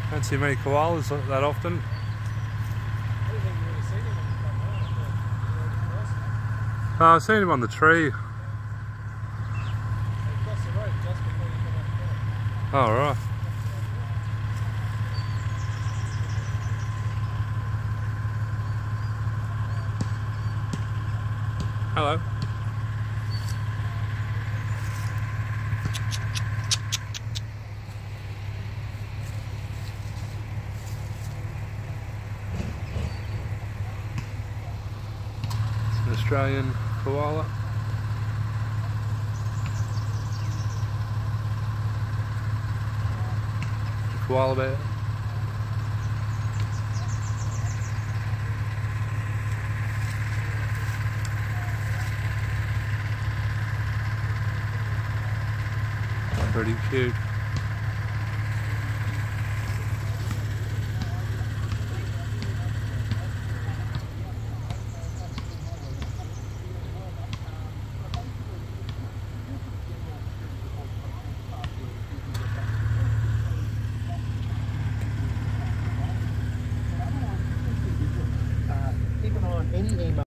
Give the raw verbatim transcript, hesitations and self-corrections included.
Don't see many koalas that often. Oh, I've seen him on the tree. Oh, right. Hello. It's an Australian koala. Koala bear. Pretty cute. Keep an eye on any email.